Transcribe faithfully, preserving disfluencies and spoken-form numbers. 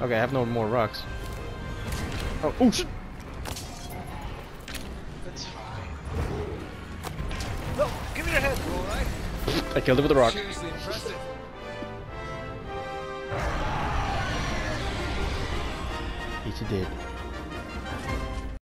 Okay, I have no more rocks. Oh, oh shit! That's fine. No, give me your head, you alright? I killed it with a rock. Seriously impressive. Yes, you did.